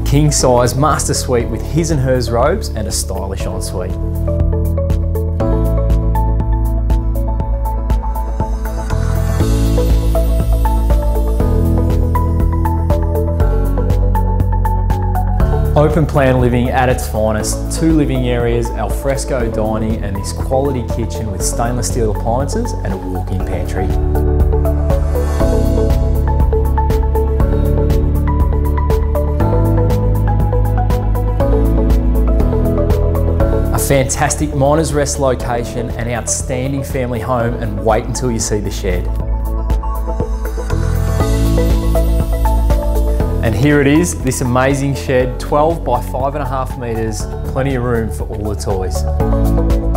king-size master suite with his and hers robes and a stylish ensuite. Open plan living at its finest, 2 living areas, alfresco dining and this quality kitchen with stainless steel appliances and a walk-in pantry. A fantastic Miners Rest location, an outstanding family home, and wait until you see the shed. And here it is, this amazing shed, 12 by 5.5 metres, plenty of room for all the toys.